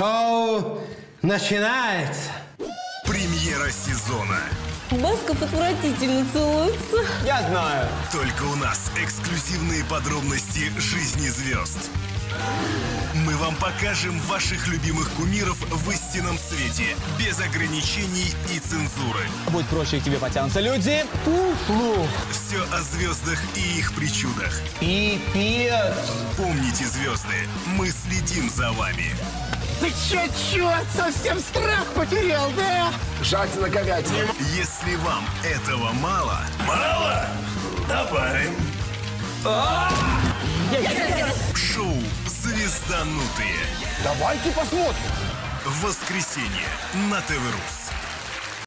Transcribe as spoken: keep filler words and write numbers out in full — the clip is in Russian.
Шоу начинается. Премьера сезона. Басков отвратительно целуется. Я знаю. Только у нас эксклюзивные подробности жизни звезд. Мы вам покажем ваших любимых кумиров в истинном свете, без ограничений и цензуры. Будет проще, к тебе потянутся люди. Фу-фу. Все о звездах и их причудах. Пипец. Помните, звезды, мы следим за вами. Ты чё, чё, совсем страх потерял, да? Жать на говядине. Если вам этого мало... Мало? Добавим. Шоу «Звезданутые». Давайте посмотрим. В воскресенье на ТВ Рус.